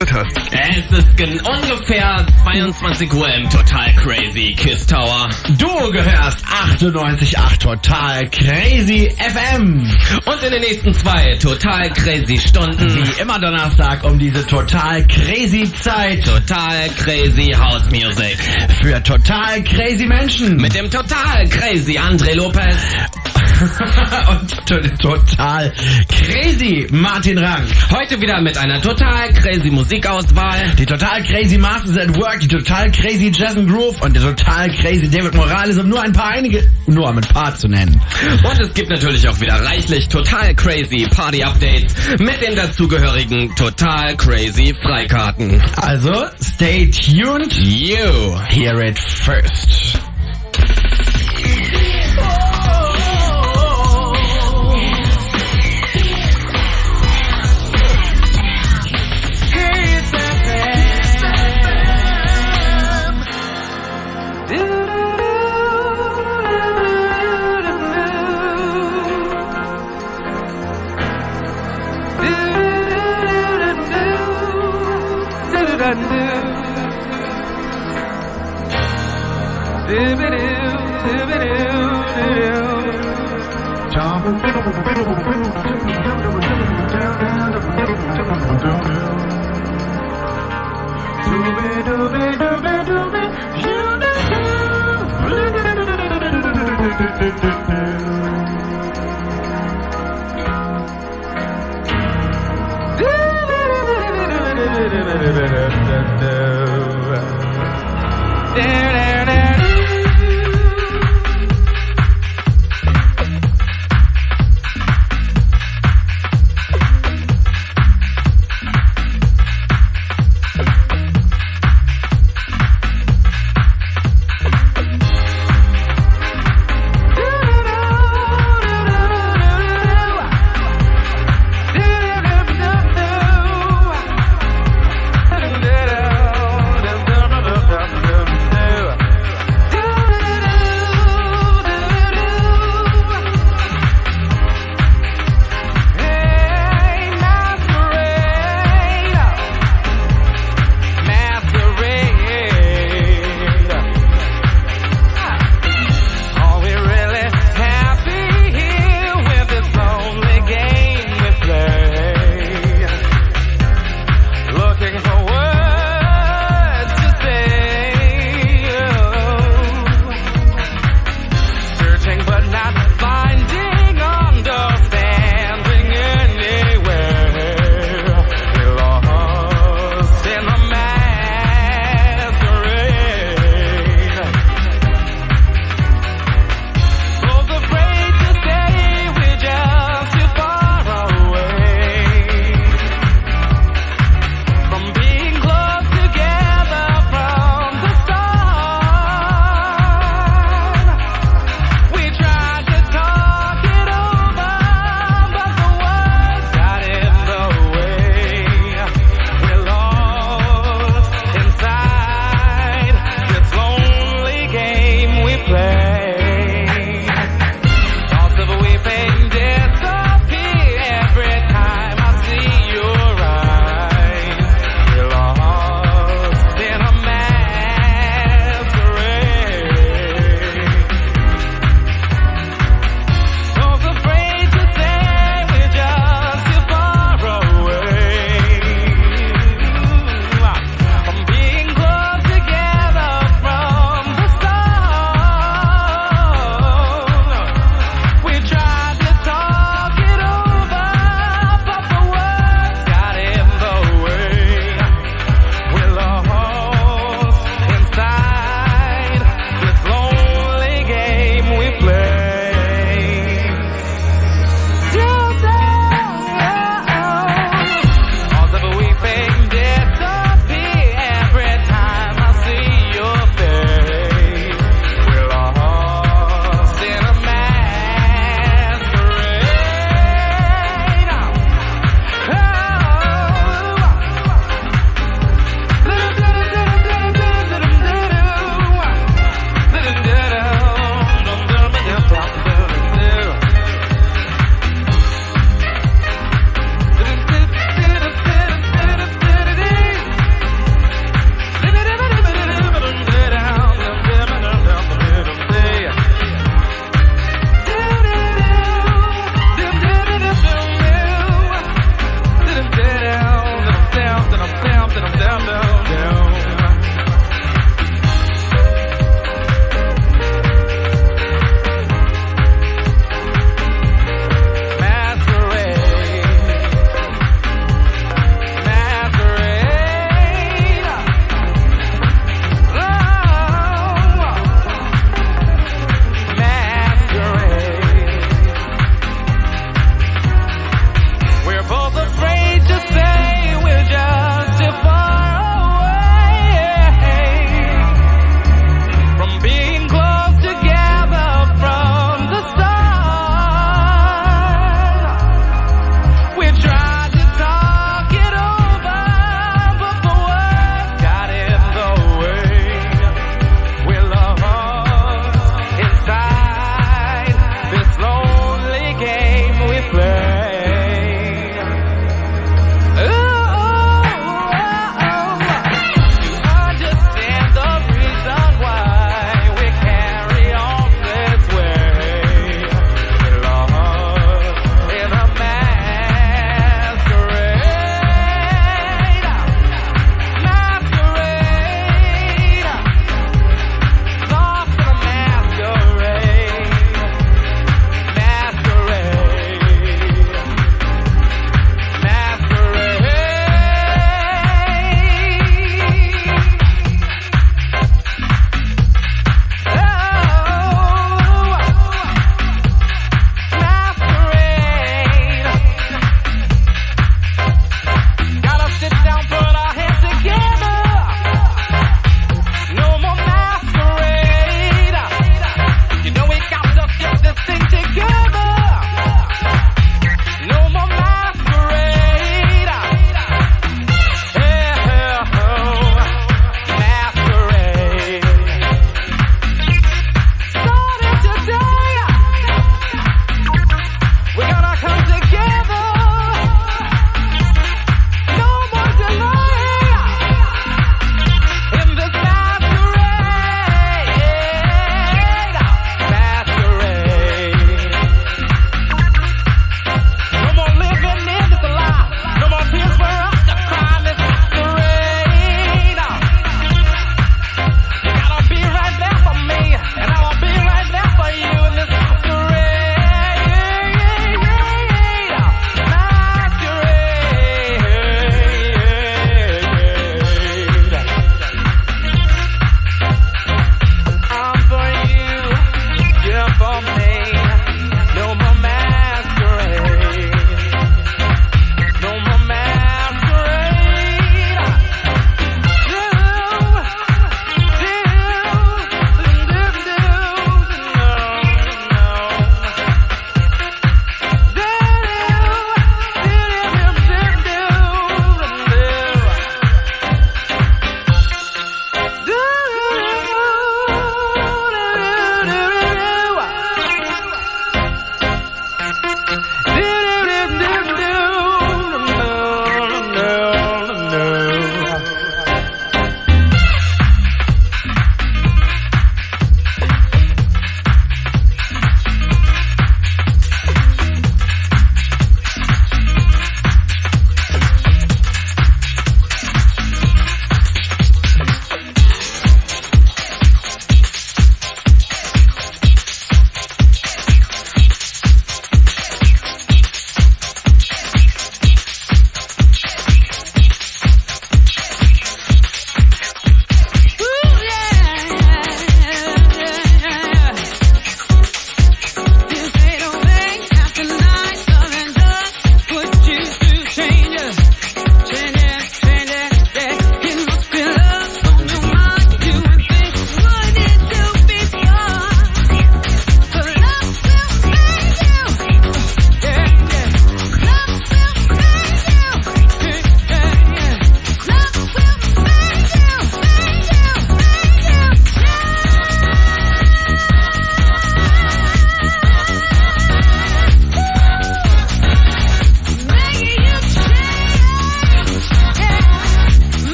Es ist ungefähr 22 Uhr im Total Crazy Kiss Tower. Du gehörst 98.8 Total Crazy FM. Und in den nächsten 2 Total Crazy Stunden, wie immer Donnerstag um diese Total Crazy Zeit, Total Crazy House Music. Für total crazy Menschen. Mit dem Total Crazy André Lopez. Und total crazy Martin Rang. Heute wieder mit einer total crazy Musikauswahl. Die total crazy Masters at Work, die total crazy Jazz and Groove und der total crazy David Morales, um nur ein paar zu nennen. Und es gibt natürlich auch wieder reichlich total crazy Party Updates mit den dazugehörigen total crazy Freikarten. Also, stay tuned. You hear it first.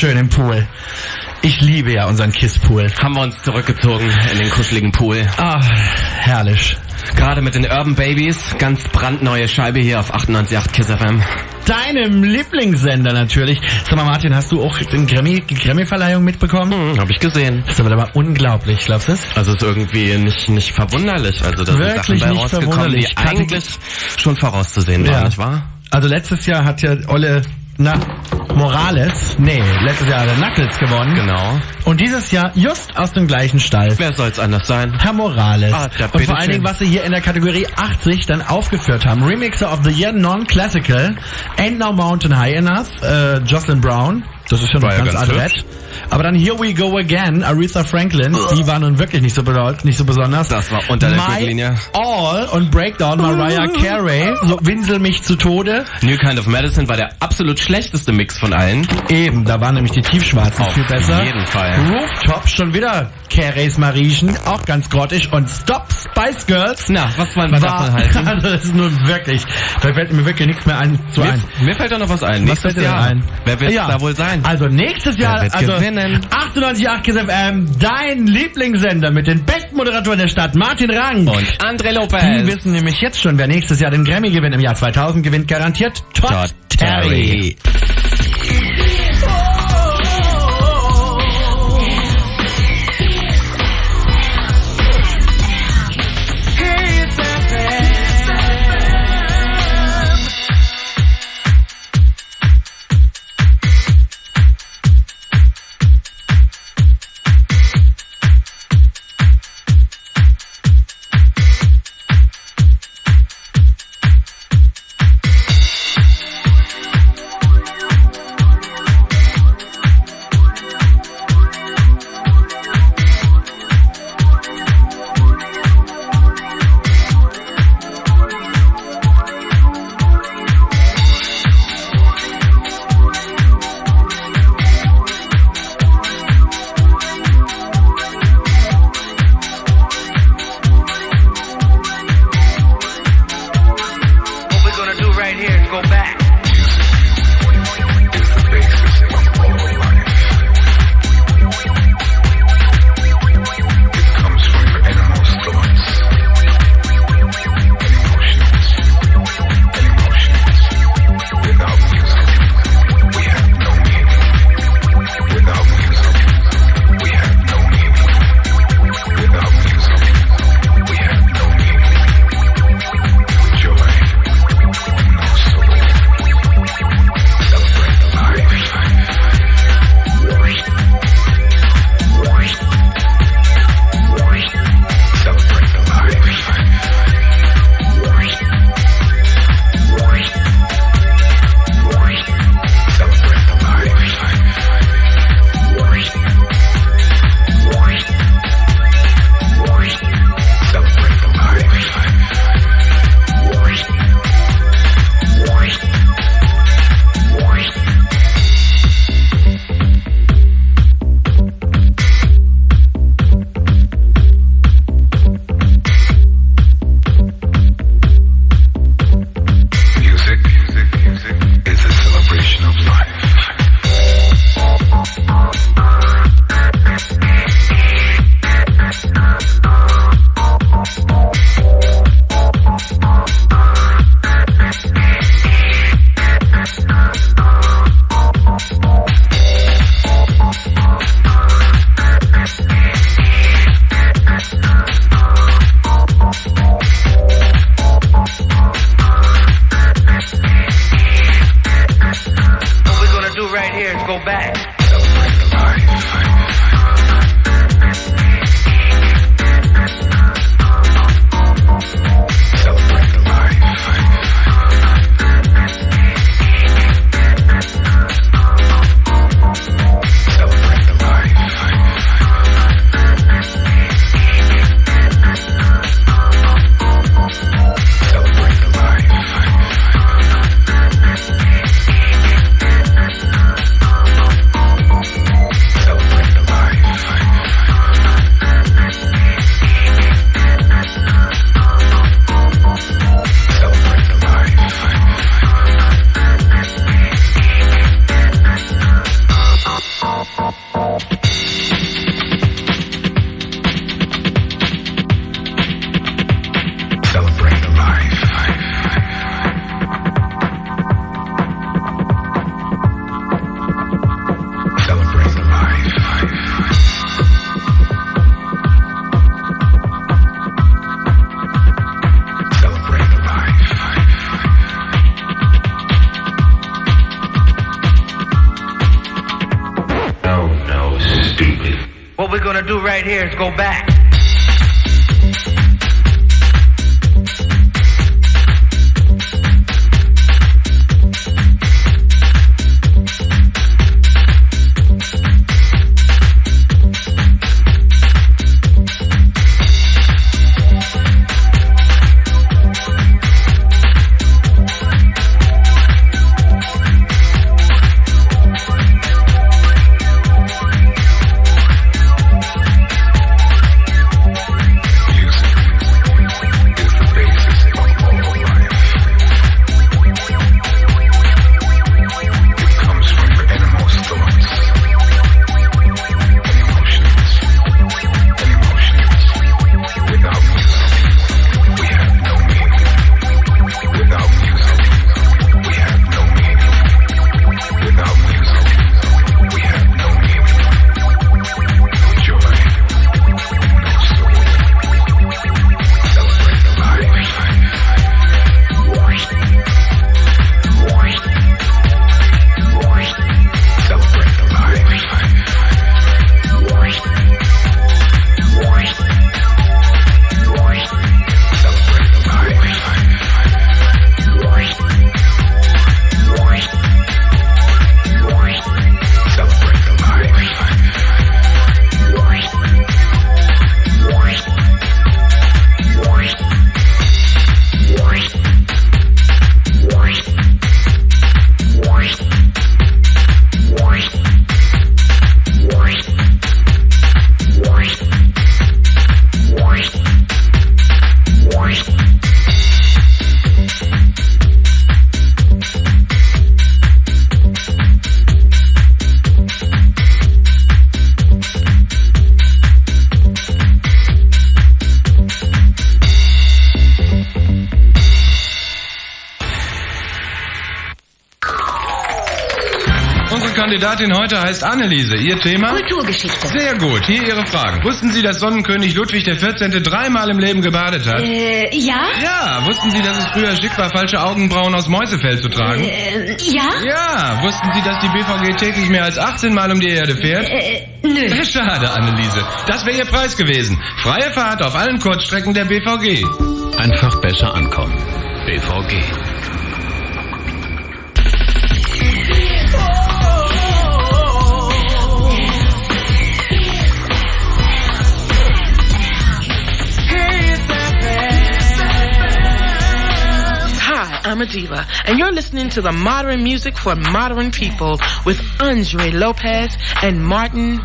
schön im Pool. Ich liebe ja unseren Kiss-Pool. Haben wir uns zurückgezogen in den kuscheligen Pool. Ah, herrlich. Gerade mit den Urban Babies, ganz brandneue Scheibe hier auf 98.8 Kiss FM. Deinem Lieblingssender natürlich. Sag mal, Martin, hast du auch die Grammy-Verleihung mitbekommen? Hab ich gesehen. Das ist aber mal unglaublich, glaubst du das? Also ist irgendwie nicht verwunderlich. Also da sind Sachen bei rausgekommen, die eigentlich schon vorauszusehen waren, nicht wahr? Also letztes Jahr hat ja letztes Jahr hat der Knuckles gewonnen. Genau. Und dieses Jahr just aus dem gleichen Stall. Wer soll's anders sein? Herr Morales. Und vor allen Dingen, was sie hier in der Kategorie 80 dann aufgeführt haben. Remixer of the Year Non-Classical. Ain't No Mountain High Enough. Jocelyn Brown. Das ist schon ganz adrett. Aber dann Here We Go Again, Aretha Franklin, die war nun wirklich nicht so besonders. Das war unter der Gürtellinie. All und Breakdown, Mariah Carey, so Winsel mich zu Tode. New Kind of Medicine war der absolut schlechteste Mix von allen. Eben, da waren nämlich die Tiefschwarzen viel besser. Auf jeden Fall. Rooftop, schon wieder Careys Mariechen, auch ganz grottig. Und Stop Spice Girls. Na, was wollen wir davon halten? Also das ist nun wirklich, da fällt mir wirklich nichts mehr ein. Mir fällt da noch was ein. Nächstes Jahr ein. Wer wird da wohl sein? Also nächstes Jahr, gewinnen? 98.8 Kiss FM, dein Lieblingssender mit den besten Moderatoren der Stadt, Martin Rang und André Lopez. Die wissen nämlich jetzt schon, wer nächstes Jahr den Grammy gewinnt. Im Jahr 2000 gewinnt garantiert Todd Terry. we're gonna do right here is go back. Kandidatin heute heißt Anneliese. Ihr Thema? Kulturgeschichte. Sehr gut. Hier Ihre Fragen. Wussten Sie, dass Sonnenkönig Ludwig XIV. 3-mal im Leben gebadet hat? Ja? Ja. Wussten Sie, dass es früher schick war, falsche Augenbrauen aus Mäusefell zu tragen? Ja? Ja. Wussten Sie, dass die BVG täglich mehr als 18 Mal um die Erde fährt? Nö. Schade, Anneliese. Das wäre Ihr Preis gewesen. Freie Fahrt auf allen Kurzstrecken der BVG. Einfach besser ankommen. BVG. I'm a diva, and you're listening to the modern music for modern people with Andre Lopez and Martin.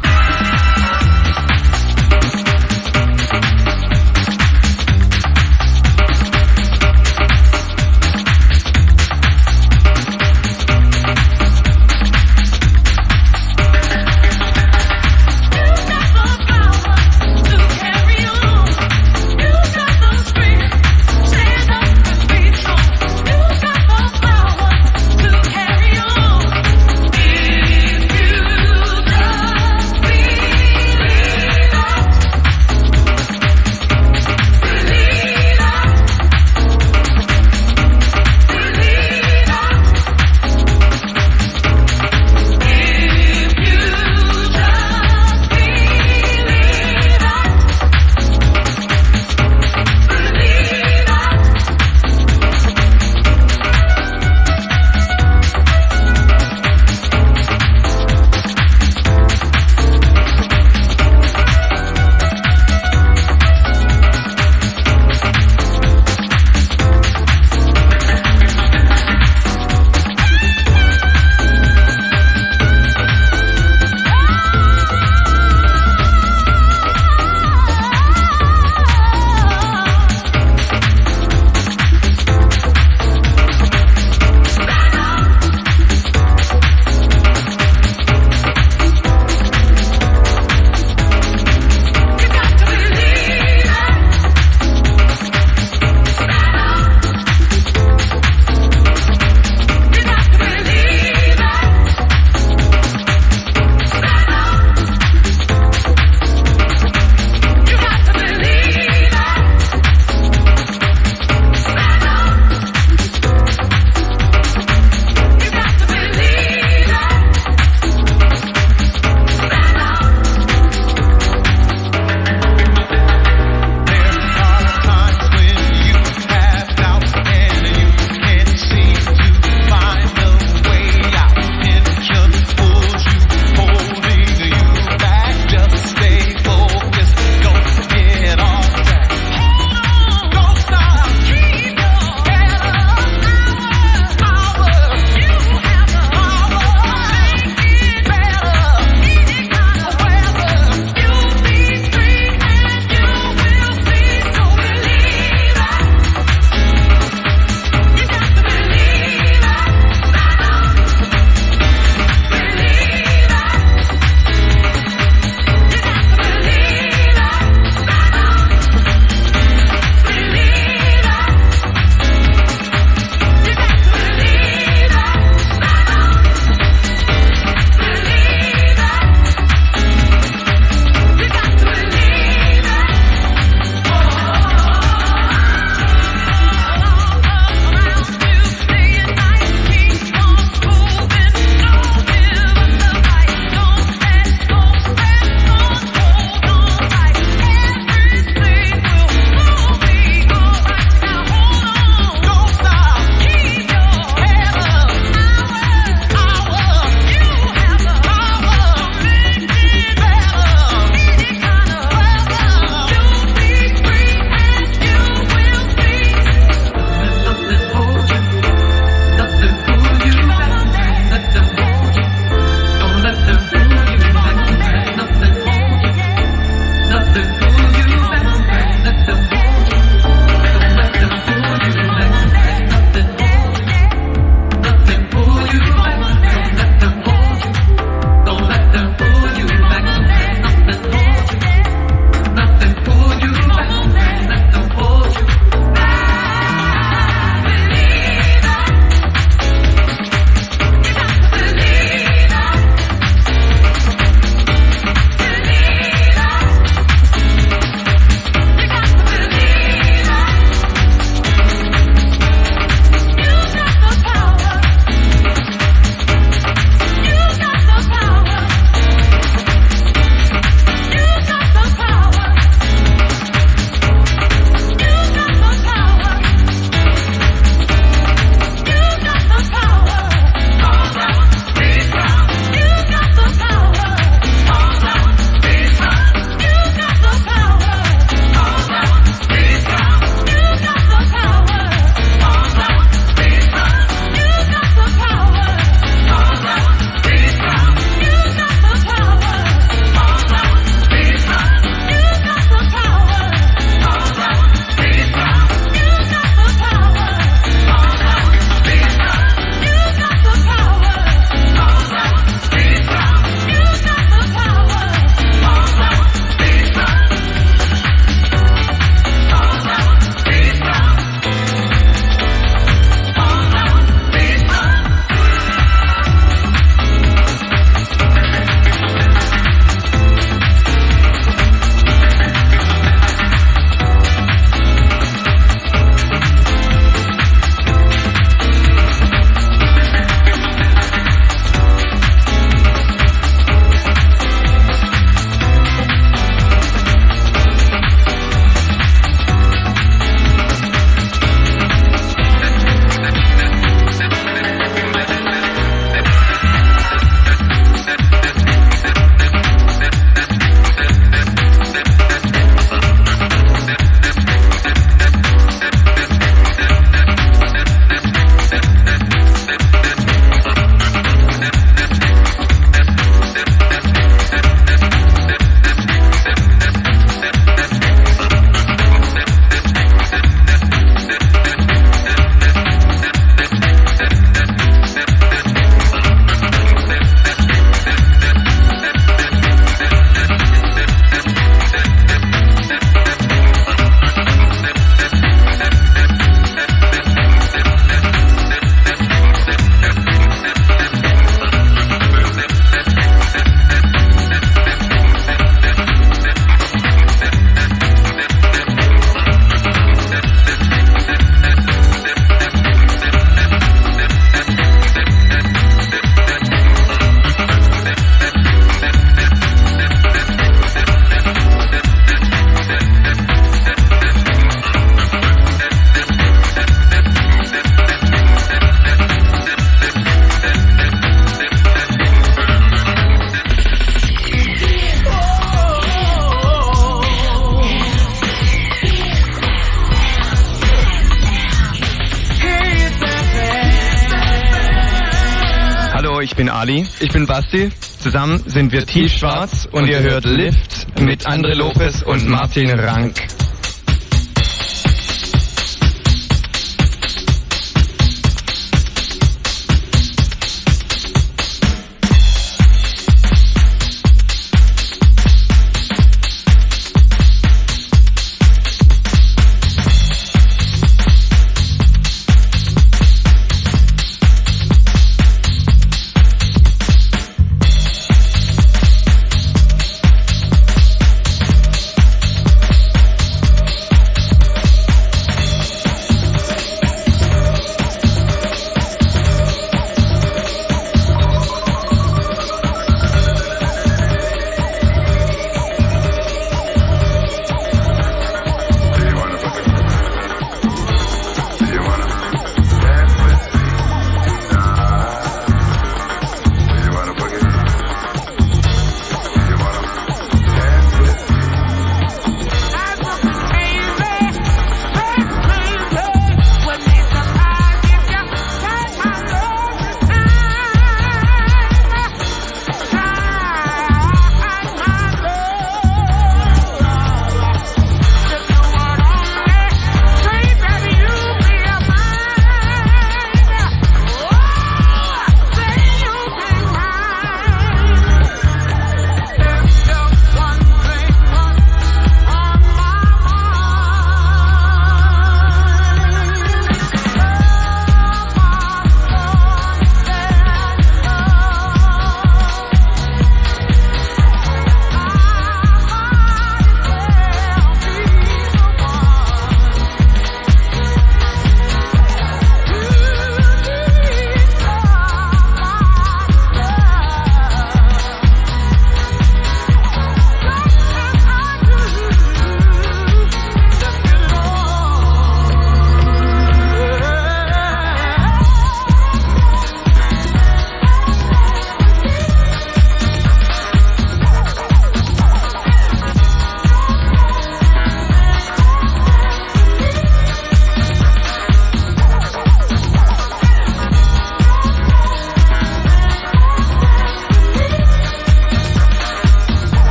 Hallo, ich bin Ali. Ich bin Basti. Zusammen sind wir Tiefschwarz und ihr hört Lift mit André Lopez und Martin Rank.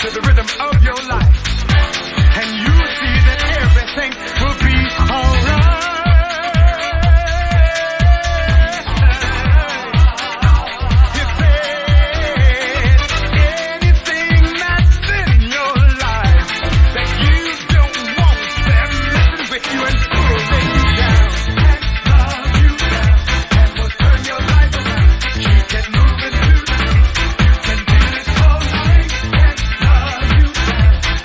to the rhythm of your life. And you will see that everything will be alright. If there's anything that's in your life that you don't want them messing with you and pulling you down, and love you down, and will turn your life around. Keep it moving to the beat. When it's alright, and love you down,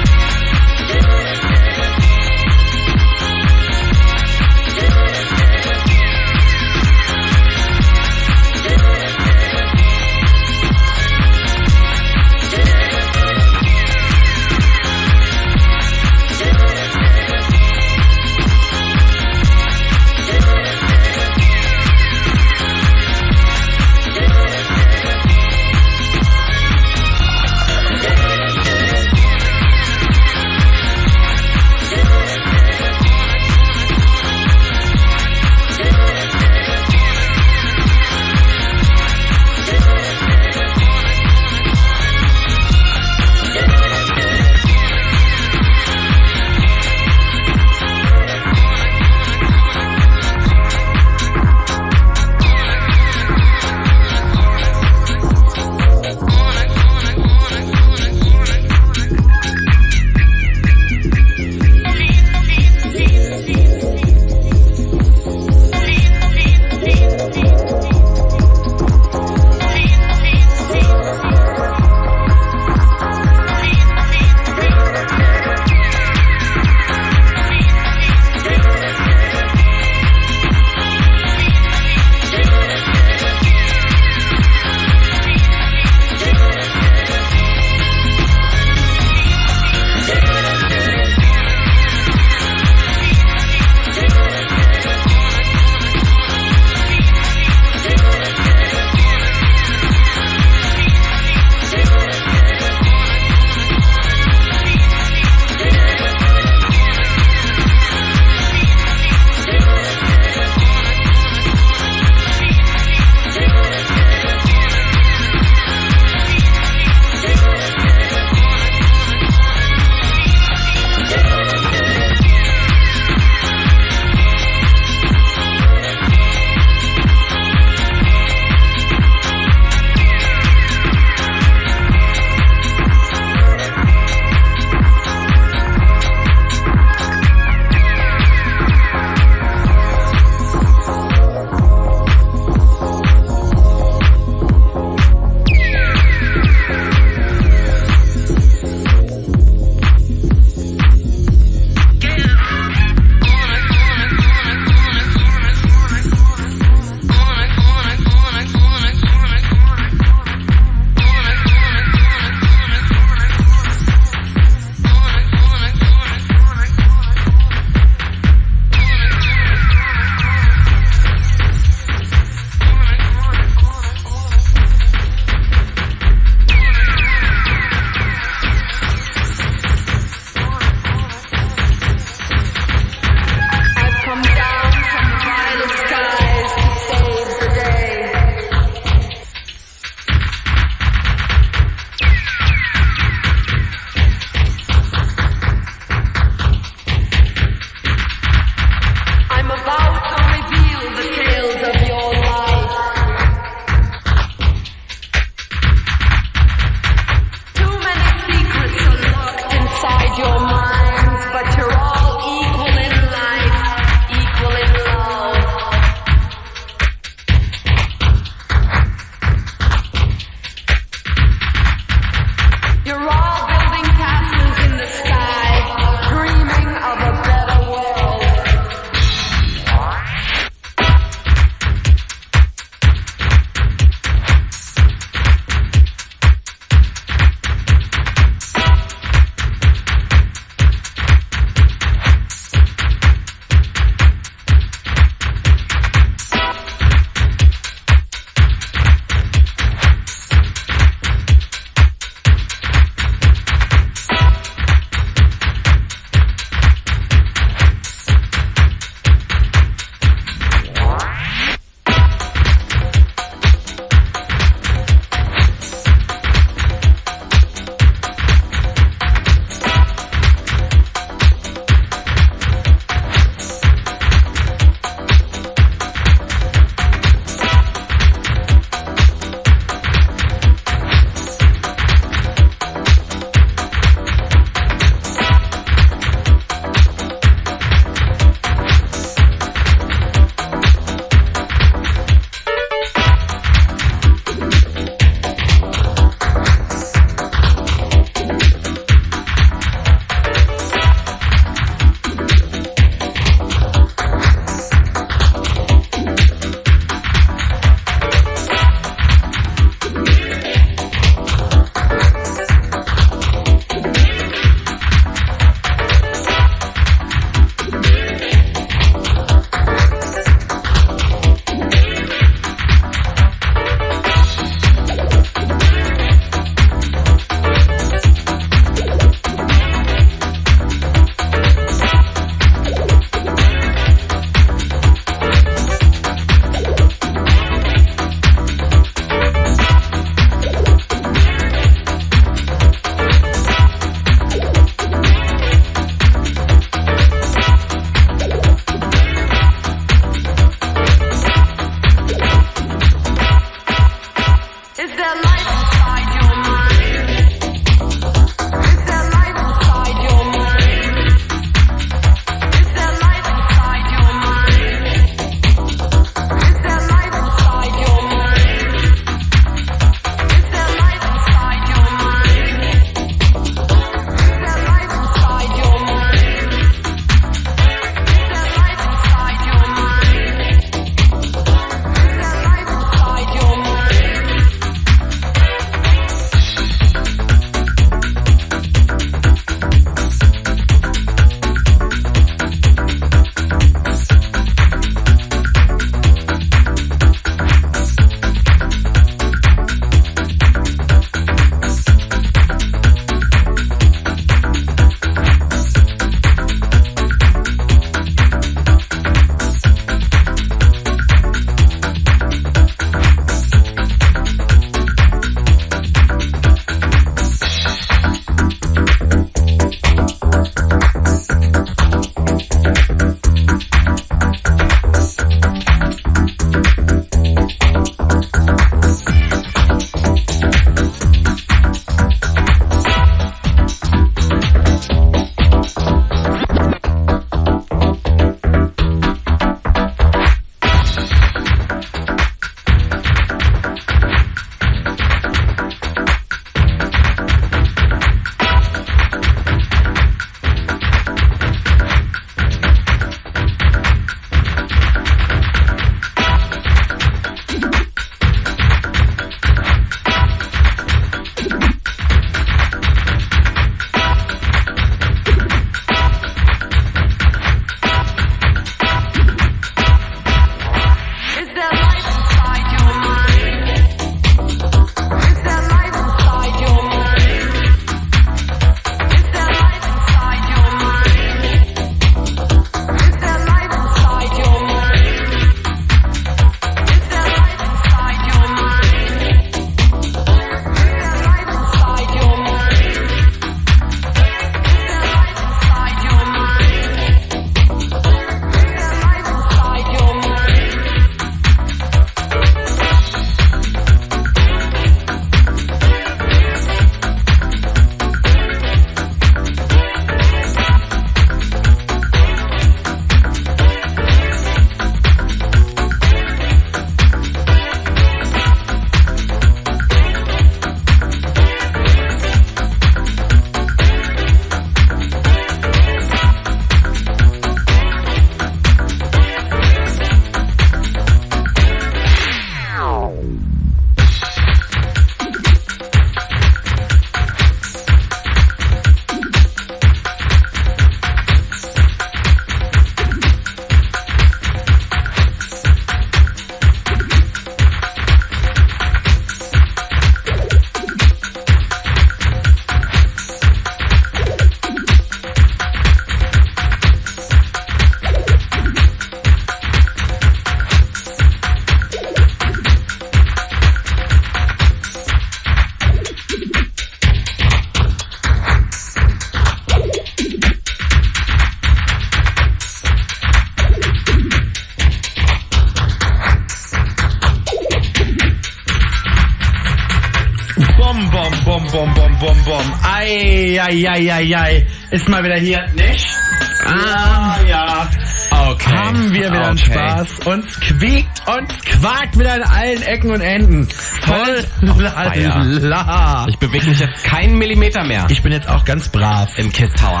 bom, bom, bom, bom. Ei, ei, ei, ei, ei. Ist mal wieder hier, nicht? Ja. Okay. Haben wir wieder einen Spaß. Uns quiekt und quakt wieder in allen Ecken und Enden. Voll la. Ich bewege mich jetzt keinen Millimeter mehr. Ich bin jetzt auch ganz brav. Im Kiss Tower.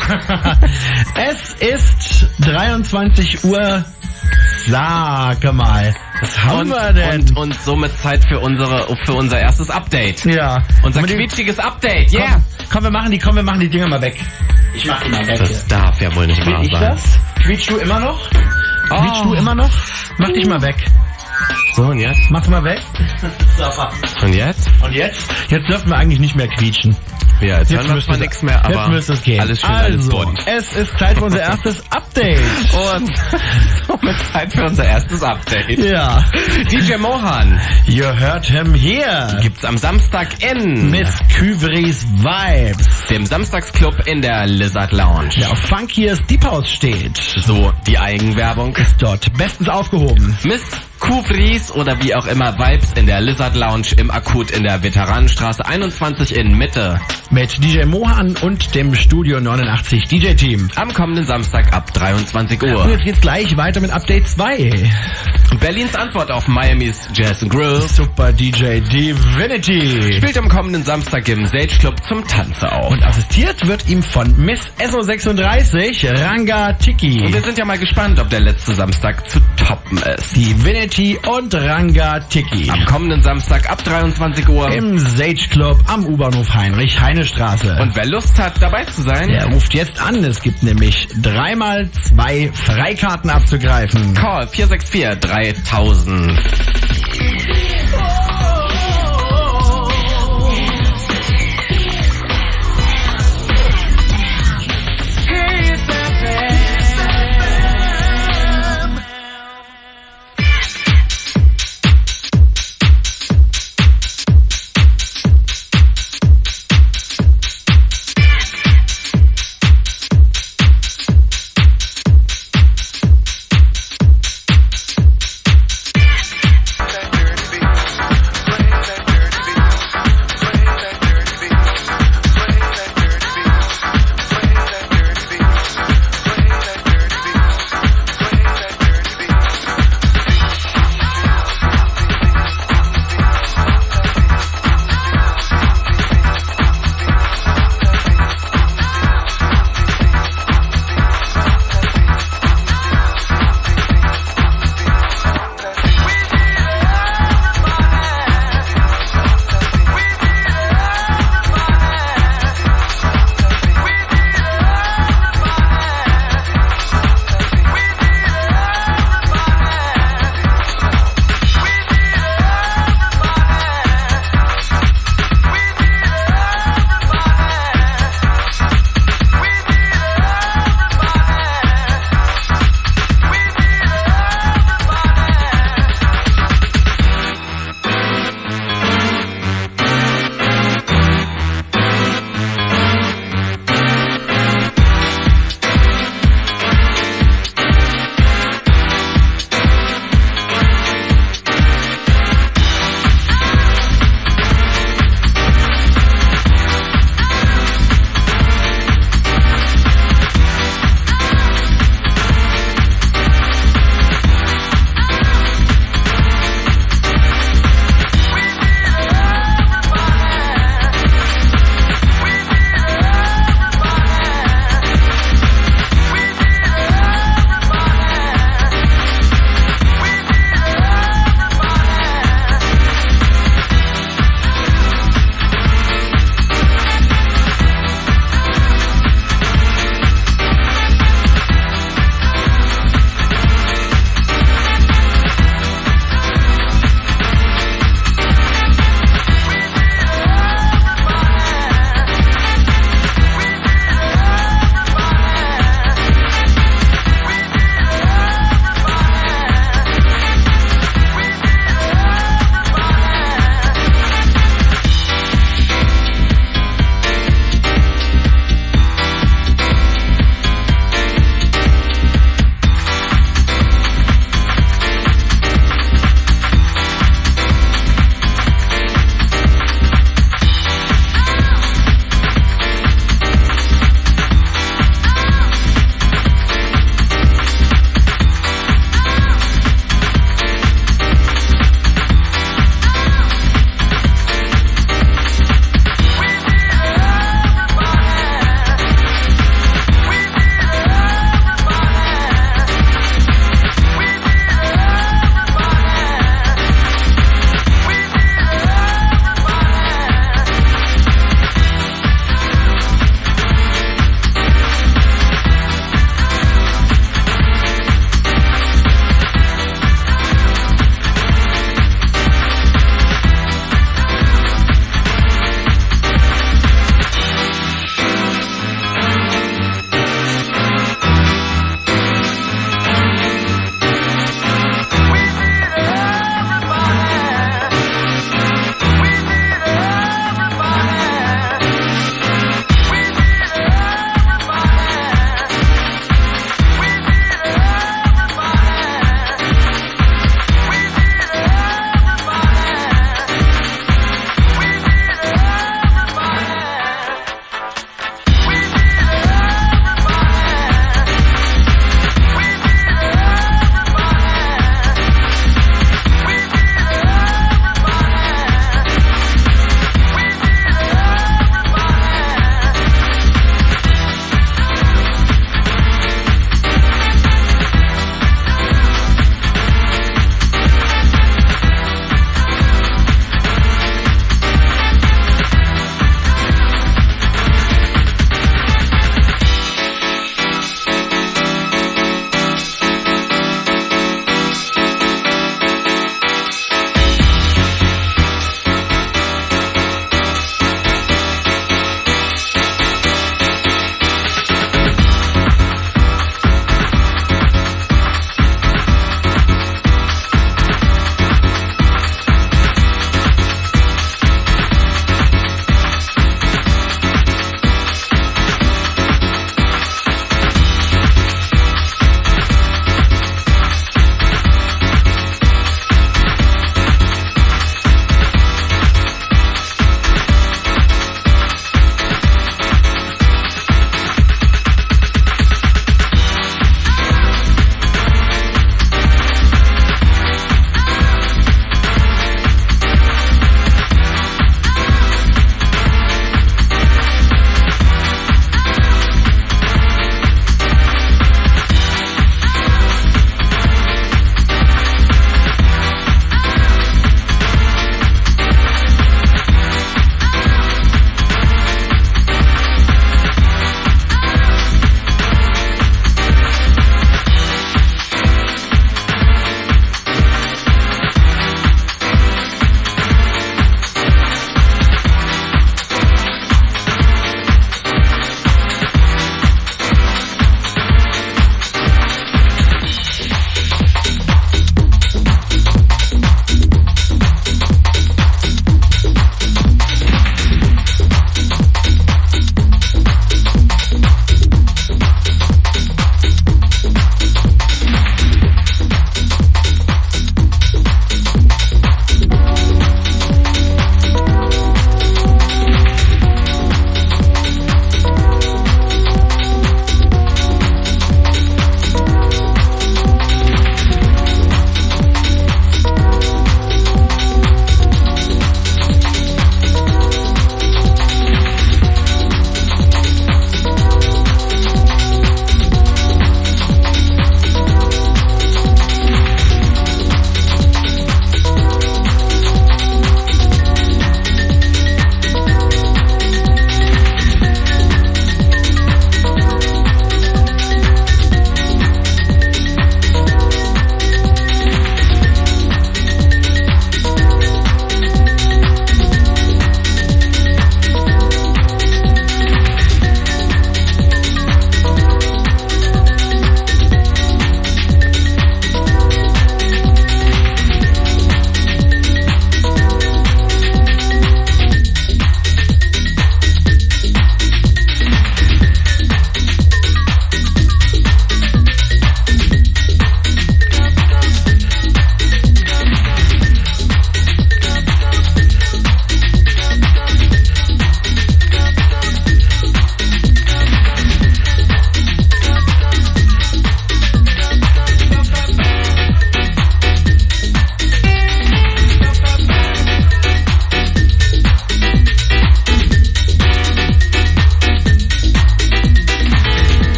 Es ist 23 Uhr. Sag mal. Was haben wir denn? Und somit Zeit für unser erstes Update. Ja. Unser quietschiges Update. Yeah. Komm, wir machen die Dinger mal weg. Ich mach die mal weg. Das darf ja wohl nicht wahr Bin ich sein. das? Quietschst du immer noch? Quietschst du immer noch? Mach dich mal weg. So, und jetzt? Mach's mal weg. Und jetzt? Und jetzt? Jetzt dürfen wir eigentlich nicht mehr quietschen. Ja, jetzt hören wir müsste zwar nichts mehr, aber jetzt müsste es gehen. alles schön, alles bunt. Es ist Zeit für unser erstes Update. Und somit Zeit für unser erstes Update. Ja. DJ Mohan You heard him here. gibt's am Samstag in Mit Kyvris Vibes. dem Samstagsclub in der Lizard Lounge. Der auf funkies Deep House steht. So, die Eigenwerbung. Ist dort bestens aufgehoben. Miss Kufries oder wie auch immer Vibes in der Lizard Lounge im Akut in der Veteranenstraße 21 in Mitte. Mit DJ Mohan und dem Studio 89 DJ-Team. Am kommenden Samstag ab 23 Und Uhr. jetzt geht's gleich weiter mit Update 2. Berlins Antwort auf Miamis Jazz and Groove Super DJ Divinity. spielt am kommenden Samstag im Sage Club zum Tanze auf. Und assistiert wird ihm von Miss SO36 Ranga Tiki. Und wir sind ja mal gespannt, ob der letzte Samstag zu toppen ist. Divinity und Ranga Tiki. Am kommenden Samstag ab 23 Uhr. Im Sage Club am U-Bahnhof Heinrich-Heine-Straße. Und wer Lust hat, dabei zu sein, der ruft jetzt an. Es gibt nämlich 3x2 Freikarten abzugreifen. Call 464 3000.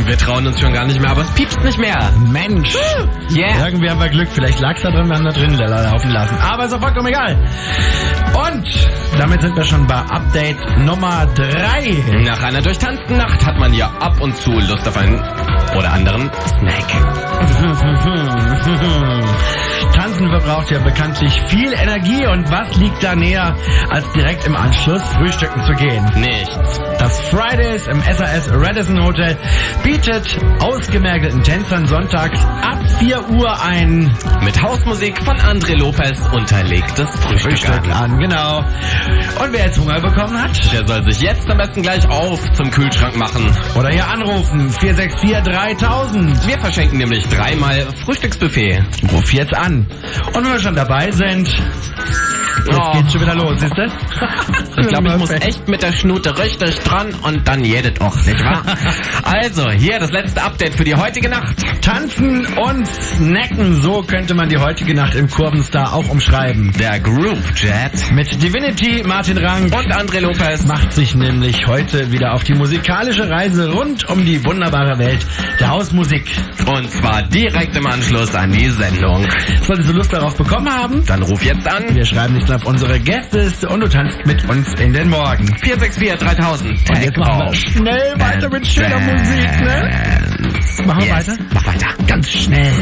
Wir trauen uns schon gar nicht mehr, aber es piepst nicht mehr. Mensch. Yeah. Irgendwie haben wir Glück. Vielleicht lag's da drin, wir haben da drin laufen lassen. Aber ist doch vollkommen egal. Und damit sind wir schon bei Update Nummer 3. Nach einer durchtanzten Nacht hat man ja ab und zu Lust auf einen oder anderen Snack. Tanzen verbraucht ja bekanntlich viel Energie und was liegt da näher, als direkt im Anschluss frühstücken zu gehen? Nichts. Das Fridays im SAS Radisson Hotel bietet ausgemergelten Tänzern sonntags ab 4 Uhr ein Mit Hausmusik von André Lopez unterlegtes Frühstück an. Genau. Und wer jetzt Hunger bekommen hat, Der soll sich jetzt am besten gleich auf zum Kühlschrank machen. oder hier anrufen, 464-3000. Wir verschenken nämlich 3-mal Frühstücksbuffet. Ruf jetzt an. Und wenn wir schon dabei sind, jetzt geht's schon wieder los, siehst du? Ich glaube, ich muss echt mit der Schnute richtig dran und dann jedet auch, nicht wahr? Also, hier das letzte Update für die heutige Nacht. Tanzen und snacken, so könnte man die heutige Nacht im Kurvenstar auch umschreiben. Der Groove Jet Mit Divinity, Martin Rank und André Lopez. macht sich nämlich heute wieder auf die musikalische Reise rund um die wunderbare Welt der Hausmusik. Und zwar direkt im Anschluss an die Sendung. Solltest du Lust darauf bekommen haben, Dann ruf jetzt an. wir schreiben dich auf unsere Gästeliste und du tanzt mit uns in den Morgen. 464-3000. Und jetzt machen wir schnell weiter mit schöner Musik, ne? Machen wir weiter? Mach weiter. Ganz schnell.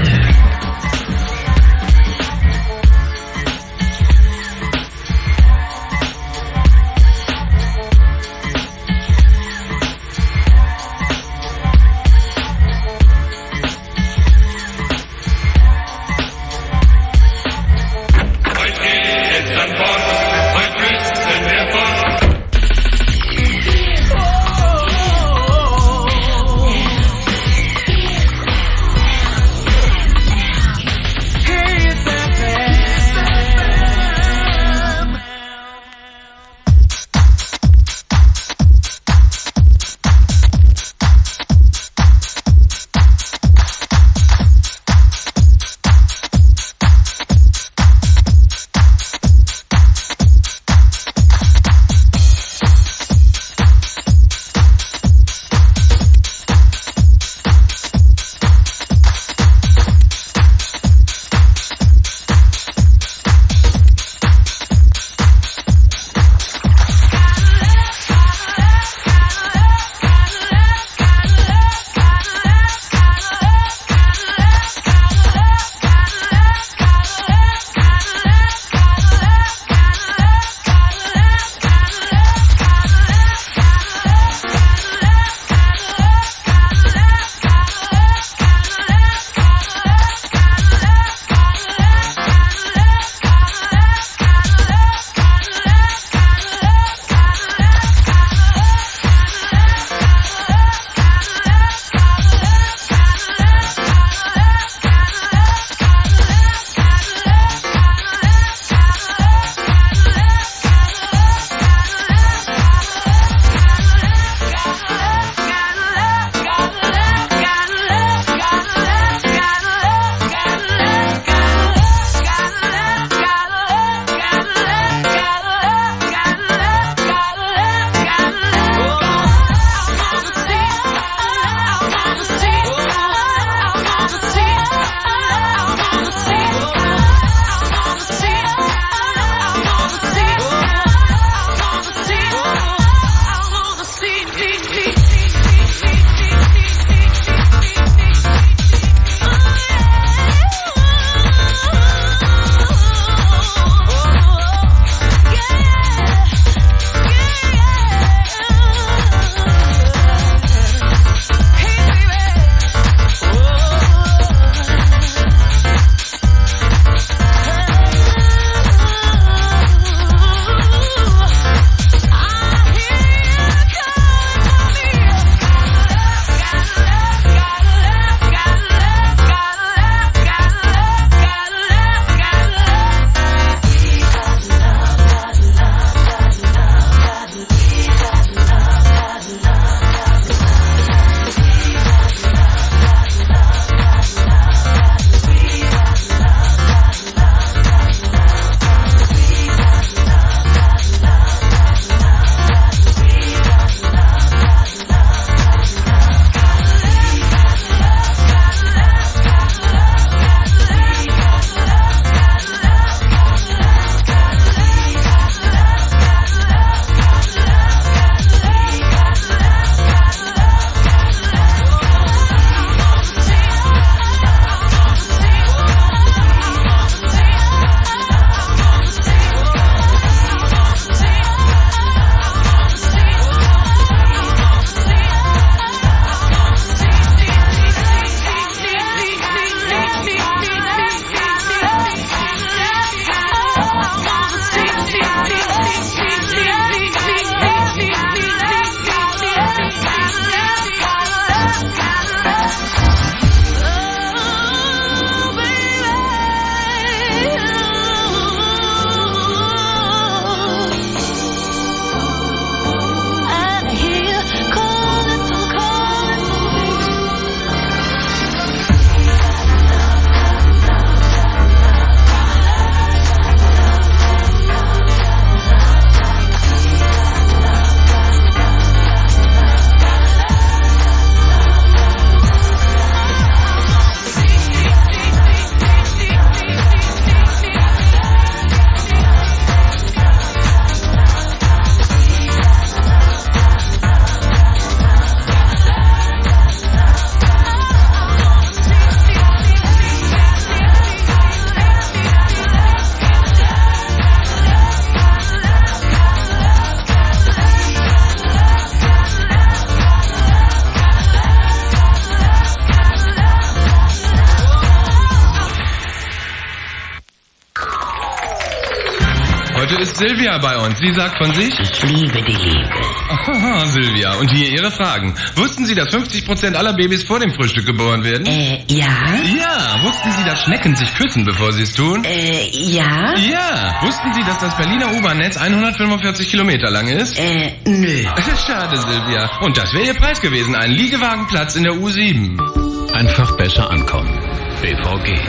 Silvia bei uns. Sie sagt von sich... Ich liebe die Liebe. Aha, Silvia. Und hier Ihre Fragen. Wussten Sie, dass 50% aller Babys vor dem Frühstück geboren werden? Ja? Ja. Wussten Sie, dass Schnecken sich küssen, bevor sie es tun? Ja? Ja. Wussten Sie, dass das Berliner U-Bahn-Netz 145 Kilometer lang ist? Nö. Schade, Silvia. Und das wäre Ihr Preis gewesen. Ein Liegewagenplatz in der U7. Einfach besser ankommen. BVG.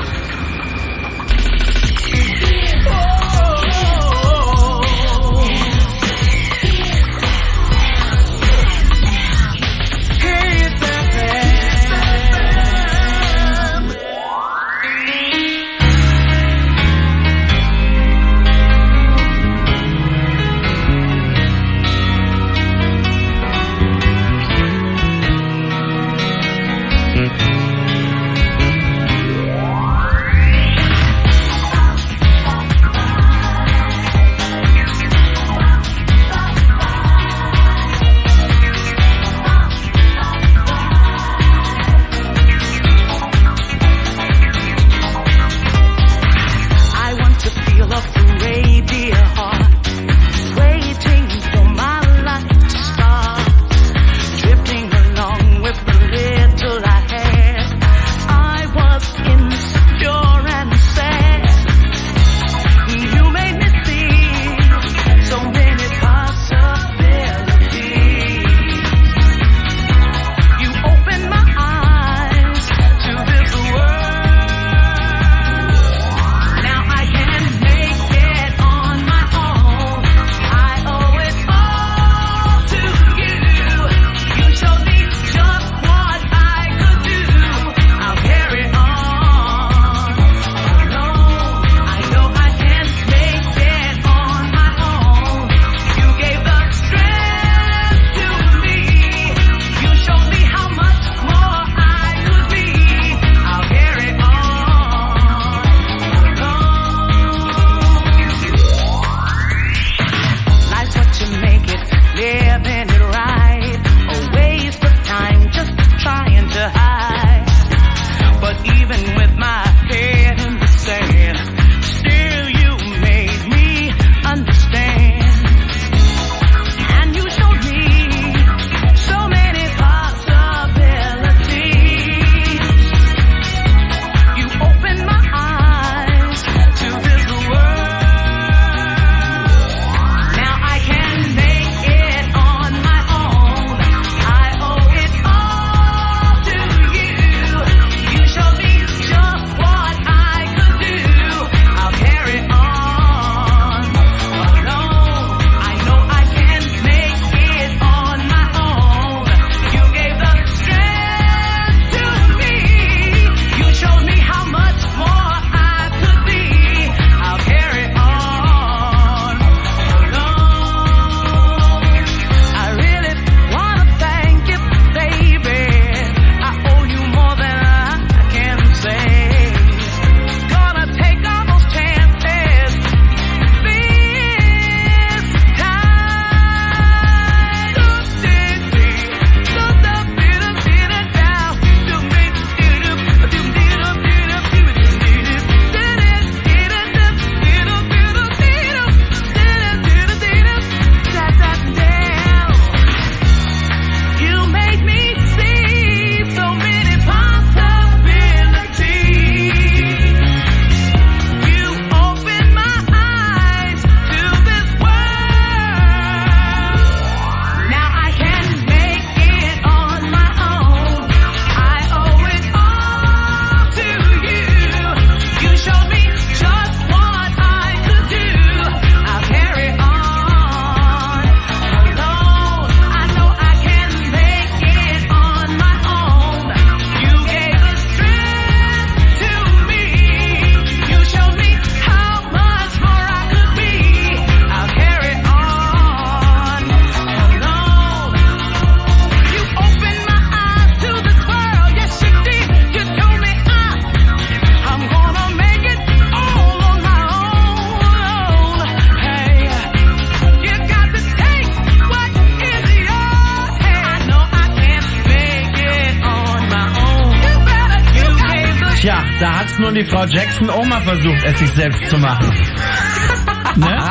Tja, da hat's nun die Frau Jackson auch mal versucht, es sich selbst zu machen. Ne?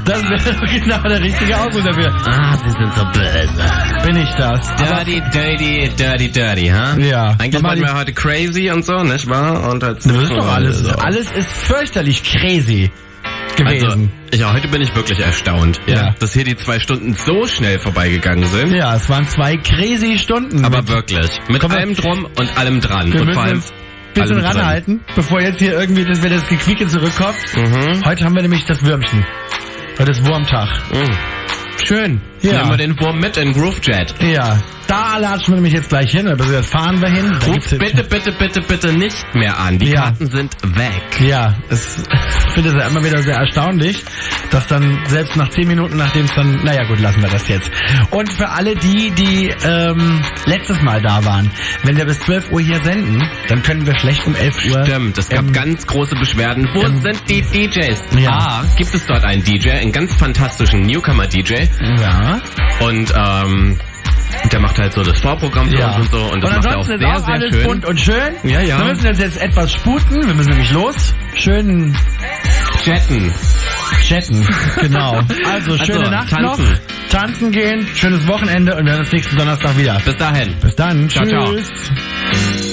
Das wäre genau der richtige Ausdruck dafür. Ah, Sie sind so böse. Bin ich das? Dirty, ha? Ja. Eigentlich waren wir heute crazy und so, nicht wahr? Und jetzt Das ist doch alles. Alles ist fürchterlich crazy gewesen. Also, heute bin ich wirklich erstaunt, Ja. dass hier die 2 Stunden so schnell vorbeigegangen sind. Ja, es waren 2 crazy Stunden. Aber wirklich. Mit allem drum und allem dran. Wir Und müssen vor allem uns ein bisschen allem dran. ranhalten, bevor jetzt hier irgendwie das Gequieke zurückkommt. Heute haben wir nämlich das Würmchen. Heute ist Wurmtag. Schön. Ja. Nehmen wir den Wurm mit in Groovejet. Ja, da latschen wir nämlich jetzt gleich hin, also jetzt fahren wir hin. Da Ruf gibt's jetzt- bitte nicht mehr an. Die Ja. Karten sind weg. Ja, ich finde es ja immer wieder sehr erstaunlich, dass dann selbst nach 10 Minuten, nachdem es dann, naja gut, lassen wir das jetzt. Und für alle die letztes Mal da waren, wenn wir bis 12 Uhr hier senden, dann können wir schlecht um 11 Uhr... Stimmt, es gab ganz große Beschwerden. Wo sind die DJs? Ja. Gibt es dort einen DJ, einen ganz fantastischen Newcomer-DJ. Ja. Und der macht halt so das Vorprogramm für uns und so. Und das macht er auch ansonsten sehr, ist auch sehr alles schön. bunt und schön. Ja, ja. Wir müssen uns jetzt etwas sputen, wir müssen nämlich los. Schön Chatten. chatten, genau. Also, schöne Nacht tanzen. noch. Tanzen gehen, schönes Wochenende und wir hören uns nächsten Donnerstag wieder. Bis dahin. Bis dann. Ciao, ciao. Tschüss.